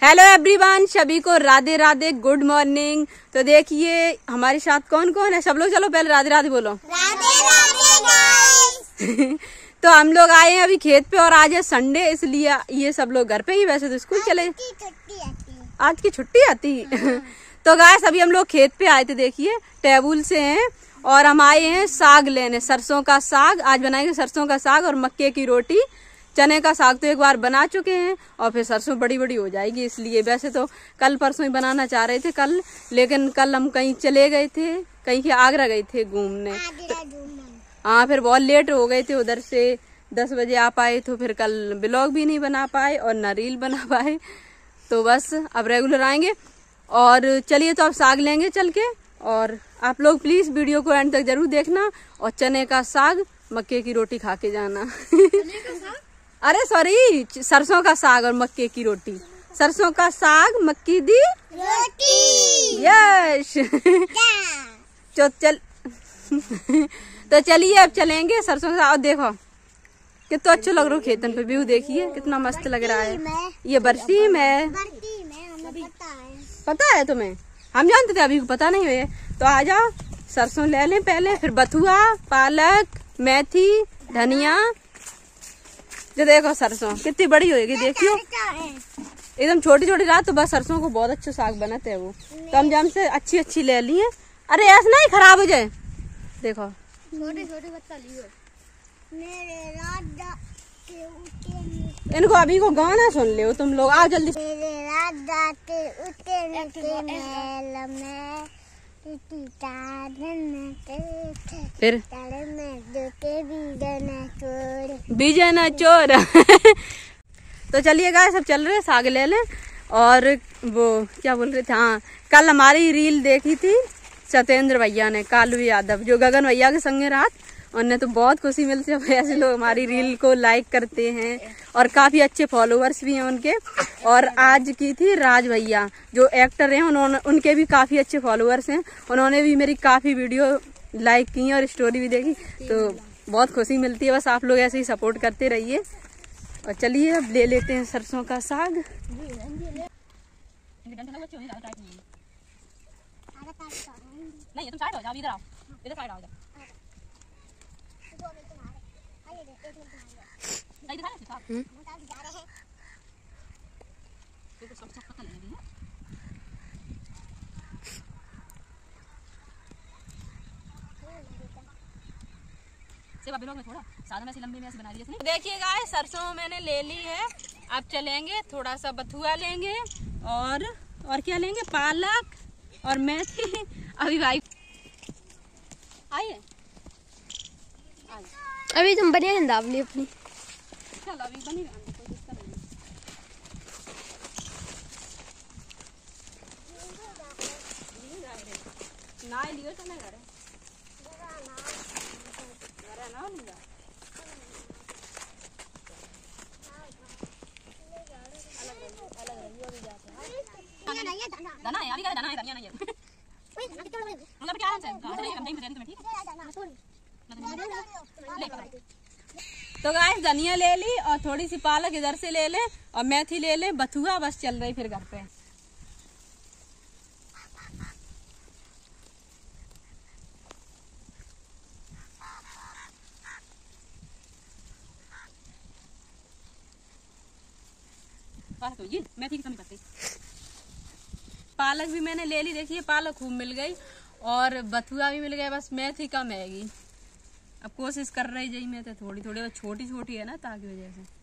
Hello everyone, सभी को Radhe Radhe, good morning. तो देखिए हमारे साथ कौन कौन है, सब लोग चलो पहले राधे राधे बोलो। राधे राधे तो हम लोग आए हैं अभी खेत पे और आज है संडे, इसलिए ये सब लोग घर पे ही, वैसे तो स्कूल चले। आज की छुट्टी आती। तो गाइस अभी हम लोग खेत पे आए थे, देखिए टेबुल से हैं और हम आए हैं साग लेने, सरसों का साग। आज बनाएंगे सरसों का साग और मक्के की रोटी। चने का साग तो एक बार बना चुके हैं और फिर सरसों बड़ी बड़ी हो जाएगी, इसलिए वैसे तो कल परसों ही बनाना चाह रहे थे कल, लेकिन कल हम कहीं चले गए थे, कहीं के आगरा गए थे घूमने। हाँ फिर बहुत लेट हो गए थे, उधर से 10 बजे आ पाए, तो फिर कल ब्लॉग भी नहीं बना पाए और न रील बना पाए। तो बस अब रेगुलर आएंगे। और चलिए तो अब साग लेंगे चल के, और आप लोग प्लीज वीडियो को एंड तक जरूर देखना और चने का साग मक्के की रोटी खा के जाना। अरे सॉरी, सरसों का साग और मक्के की रोटी। सरसों का साग मक्की दी रोटी। यस। तो चलिए अब चलेंगे सरसों का साग। देखो कितना अच्छा लग रहा है, खेतन पे व्यू देखिए कितना मस्त लग रहा है। ये बरसी में पता है तुम्हें, हम जानते थे, अभी पता नहीं हुए। तो आ जाओ सरसों ले लें पहले, फिर बथुआ, पालक, मेथी, धनिया। जो देखो सरसों कितनी बड़ी होगी, देखियो एकदम छोटी छोटी रात। तो बस सरसों को बहुत अच्छा साग बनाते हैं वो, तो हम जम से अच्छी अच्छी ले ली है। अरे ऐसा नहीं खराब हो जाए, देखो छोटे छोटे बच्चा लियो। मेरे राजा के उठे, इनको अभी को गाना सुन ले तुम लोग, आओ जल्दी। मेरे राजा के उठे महल में फिर बीजना चोर। तो चलिए गाइस सब चल रहे, साग ले लें। और वो क्या बोल रहे थे, हाँ कल हमारी रील देखी थी सत्येंद्र भैया ने, कालू यादव जो गगन भैया के संगे रात, उन्हें तो बहुत खुशी मिलती है। ऐसे लोग हमारी रील को लाइक करते हैं और काफी अच्छे फॉलोअर्स भी हैं उनके। और आज की थी राज भैया जो एक्टर हैं, उन्होंने उनके भी काफी अच्छे फॉलोअर्स हैं, उन्होंने भी मेरी काफी वीडियो लाइक की और स्टोरी भी देखी, तो बहुत खुशी मिलती है। बस आप लोग ऐसे ही सपोर्ट करते रहिए। और चलिए अब ले लेते हैं सरसों का साग। नहीं तुम साइड हो जाओ, इधर आओ, इधर साइड आओ जाओ। थोड़ा साधन ऐसी लंबी में ऐसे बना दिए। देखिए गाइस सरसों मैंने ले ली है, अब चलेंगे थोड़ा सा बथुआ लेंगे और क्या लेंगे, पालक और मेथी। अभी भाई आइए, अभी तुम बढ़िया दाब ली अपनी। चलो अभी बनी रहने, कोई दिक्कत नहीं। ना लियो तो नहीं करे ना नहीं जा। दाना है अभी, दाना है, धनिया नहीं है। मतलब क्या है, हम देंगे तुम्हें, ठीक है। तो गाइस धनिया ले ली और थोड़ी सी पालक इधर से ले लें और मेथी ले लें, बथुआ बस चल रही फिर घर पे। बस तो ये मेथी की कमी पड़ती। पालक भी मैंने ले ली, देखिए पालक खूब मिल गई और बथुआ भी मिल गया, बस मेथी कम हैगी। अब कोशिश कर रही जाई मैं तो थोड़ी थोड़ी, छोटी छोटी है ना ताकि वजह से।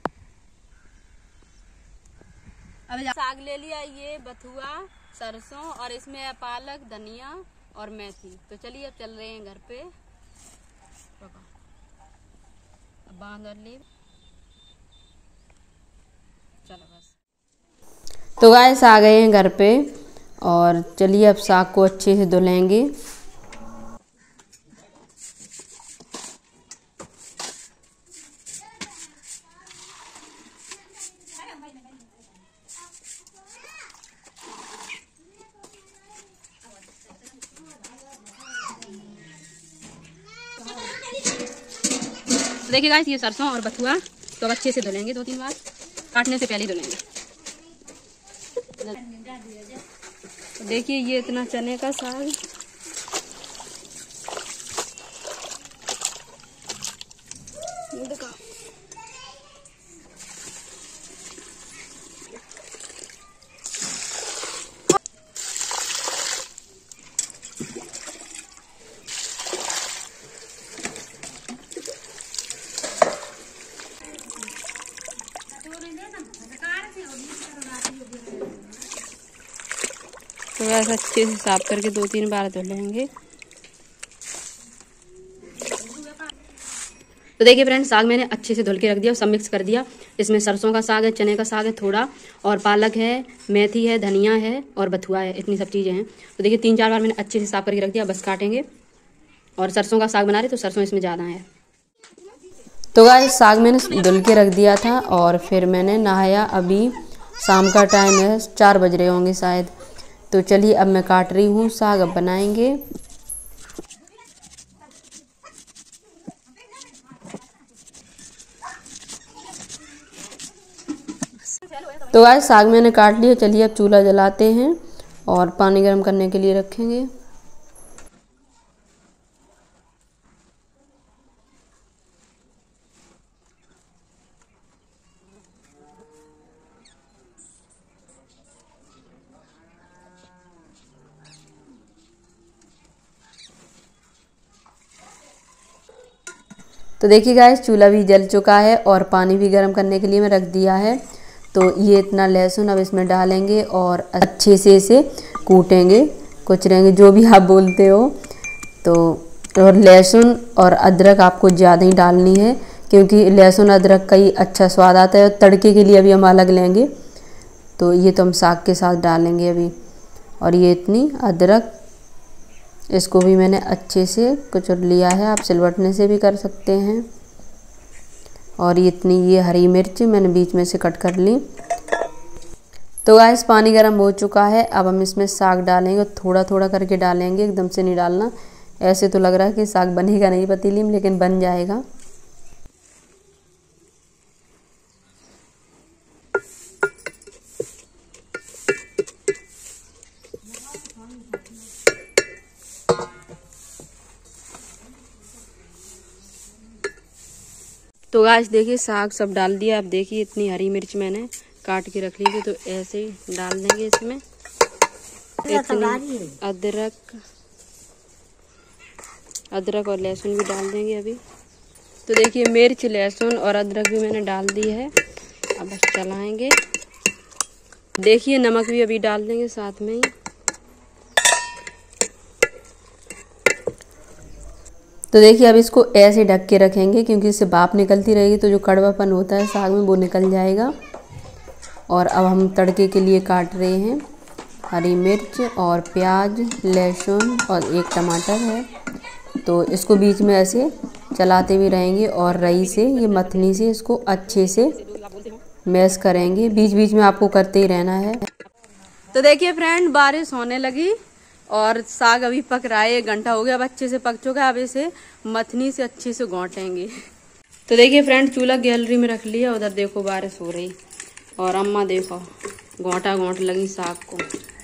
अब साग ले लिया, ये बथुआ, सरसों और इसमें है पालक, धनिया और मेथी। तो चलिए अब चल रहे हैं घर पे। अब बांध और ले चलो बस। तो गाइस आ गए हैं घर पे और चलिए अब साग को अच्छे से धुलेंगे। देखिए गाइस ये सरसों और बथुआ तो अब अच्छे से धुलेंगे, 2-3 बार, काटने से पहले ही धुलेंगे। देखिए ये इतना चने का साग। तो बस अच्छे से साफ करके 2-3 बार धो लेंगे। तो देखिए फ्रेंड्स, साग मैंने अच्छे से धुल के रख दिया, सब मिक्स कर दिया। इसमें सरसों का साग है, चने का साग है थोड़ा, और पालक है, मेथी है, धनिया है और बथुआ है, इतनी सब चीज़ें हैं। तो देखिए 3-4 बार मैंने अच्छे से साफ करके रख दिया, बस काटेंगे। और सरसों का साग बना रहे तो सरसों इसमें ज़्यादा है। तो गाइस साग मैंने धुल के रख दिया था और फिर मैंने नहाया। अभी शाम का टाइम है, 4 बज रहे होंगे शायद। तो चलिए अब मैं काट रही हूँ साग, अब बनाएंगे। तो गाइस साग मैंने काट लिया। चलिए अब चूल्हा जलाते हैं और पानी गर्म करने के लिए रखेंगे। तो देखिए गाइस चूल्हा भी जल चुका है और पानी भी गर्म करने के लिए मैं रख दिया है। तो ये इतना लहसुन अब इसमें डालेंगे और अच्छे से इसे कूटेंगे, कुचलेंगे, जो भी आप बोलते हो। तो और लहसुन और अदरक आपको ज़्यादा ही डालनी है, क्योंकि लहसुन अदरक का ही अच्छा स्वाद आता है। और तड़के के लिए अभी हम अलग लेंगे, तो ये तो हम साग के साथ डालेंगे अभी। और ये इतनी अदरक, इसको भी मैंने अच्छे से कुचल लिया है, आप सिलबट्टे से भी कर सकते हैं। और इतनी ये हरी मिर्च मैंने बीच में से कट कर ली। तो गाइस पानी गर्म हो चुका है, अब हम इसमें साग डालेंगे। थोड़ा थोड़ा करके डालेंगे, एकदम से नहीं डालना। ऐसे तो लग रहा है कि साग बनेगा नहीं पतीली में, लेकिन बन जाएगा। तो गाइस देखिए साग सब डाल दिया। अब देखिए इतनी हरी मिर्च मैंने काट के रख ली थी, तो ऐसे ही डाल देंगे इसमें। इतनी अदरक और लहसुन भी डाल देंगे अभी। तो देखिए मिर्च, लहसुन और अदरक भी मैंने डाल दी है। अब बस चलाएंगे। देखिए नमक भी अभी डाल देंगे साथ में ही। तो देखिए अब इसको ऐसे ढक के रखेंगे, क्योंकि इससे भाप निकलती रहेगी तो जो कड़वापन होता है साग में वो निकल जाएगा। और अब हम तड़के के लिए काट रहे हैं हरी मिर्च और प्याज, लहसुन और एक टमाटर है। तो इसको बीच में ऐसे चलाते भी रहेंगे और रई से, ये मथनी से इसको अच्छे से मैश करेंगे। बीच बीच में आपको करते ही रहना है। तो देखिए फ्रेंड, बारिश होने लगी और साग अभी पक रहा है। 1 घंटा हो गया, अब अच्छे से पक चुका है। अब इसे मथनी से अच्छे से घोंटेंगे। तो देखिए फ्रेंड, चूल्हा गैलरी में रख लिया। उधर देखो बारिश हो रही और अम्मा देखो घोंट लगी साग को।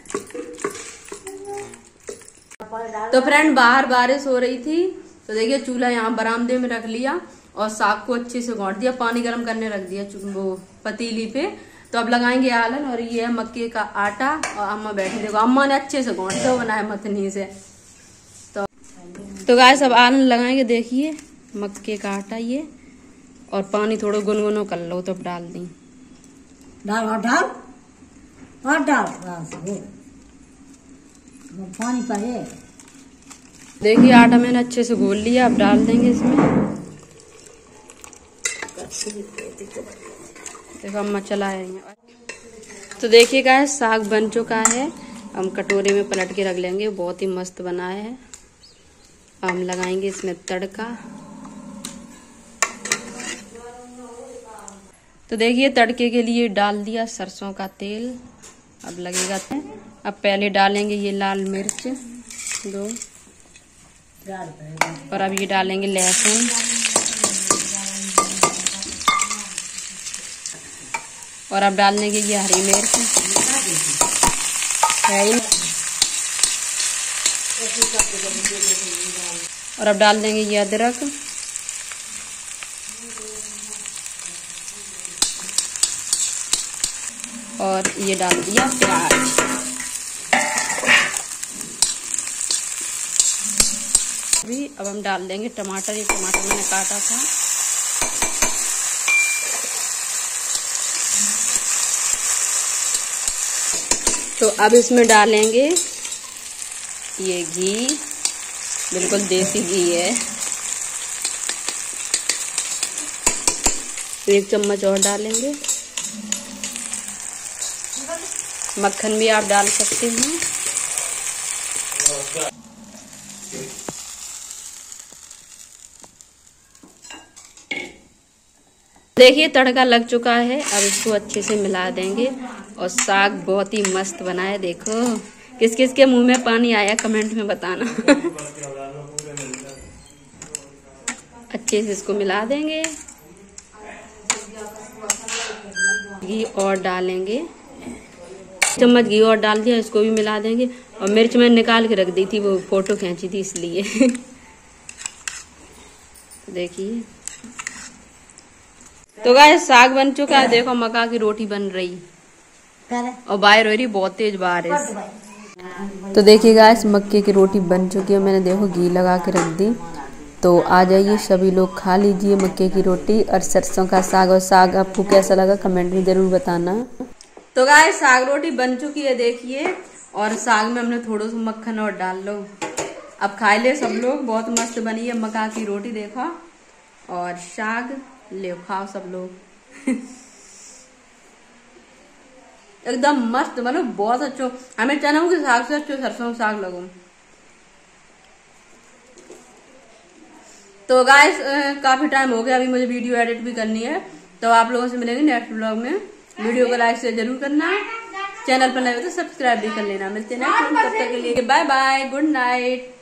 तो फ्रेंड बाहर बारिश हो रही थी, तो देखिए चूल्हा यहाँ बरामदे में रख लिया और साग को अच्छे से घोंट दिया। पानी गर्म करने रख दिया वो पतीली पे। तो अब लगाएंगे आलन। और ये है मक्के का आटा और अम्मा बैठी, देखो अम्मा ने अच्छे से घोंट के बनाया मथनी से। तो गाइस अब आलन लगाएंगे। देखिए मक्के का आटा ये, और पानी थोड़ा गुनगुनो कर लो तो डाल दी। पानी पड़े। देखिए आटा मैंने अच्छे से घोल लिया, अब डाल देंगे इसमें। देखो अम्मा चला रही हैं। तो देखिए गाइस साग बन चुका है। हम कटोरे में पलट के रख लेंगे। बहुत ही मस्त बना है। हम लगाएंगे इसमें तड़का। तो देखिए तड़के के लिए डाल दिया सरसों का तेल। अब लगेगा। अब पहले डालेंगे ये लाल मिर्च 2, और अब ये डालेंगे लहसुन, और अब डालने की ये हरी मिर्च, है ही। और अब डाल देंगे ये अदरक, और ये डाल दिया प्याज। अब हम डाल देंगे टमाटर, ये टमाटर मैंने काटा था। तो अब इसमें डालेंगे ये घी, बिल्कुल देसी घी है, 1 चम्मच और डालेंगे। मक्खन भी आप डाल सकते हैं। देखिए तड़का लग चुका है, अब इसको अच्छे से मिला देंगे। और साग बहुत ही मस्त बना है। देखो किस किस के मुंह में पानी आया कमेंट में बताना। अच्छे से इसको मिला देंगे। घी और डालेंगे, चम्मच घी और डाल दिया, इसको भी मिला देंगे। और मिर्च मैंने निकाल के रख दी थी, वो फोटो खींची थी इसलिए। देखिए तो गाइस साग बन चुका है। देखो मक्का की रोटी बन रही और बाहर हो रही बहुत तेज बारिश। तो देखिए गाइस मक्के की रोटी बन चुकी है। मैंने देखो घी लगा के रख दी। तो आ जाइए सभी लोग खा लीजिए मक्के की रोटी और सरसों का साग। और साग आपको कैसा लगा कमेंट में जरूर बताना। तो गाइस साग रोटी बन चुकी है देखिए। और साग में हमने थोड़ा सा मक्खन और डाल लो। अब खा ले सब लोग, बहुत मस्त बनी है मक्का की रोटी। देखो और साग ले खाओ सब लोग। एकदम मस्त बनो, बहुत अच्छो। हमें चना के साग से अच्छो सरसों साग लगो। तो गाइस काफी टाइम हो गया, अभी मुझे वीडियो एडिट भी करनी है। तो आप लोगों से मिलेंगे नेक्स्ट ब्लॉग में। वीडियो को लाइक शेयर जरूर करना, चैनल पर नए हो तो सब्सक्राइब भी कर लेना। मिलते हैं नेक्स्ट, तब तक के लिए बाय बाय, गुड नाइट।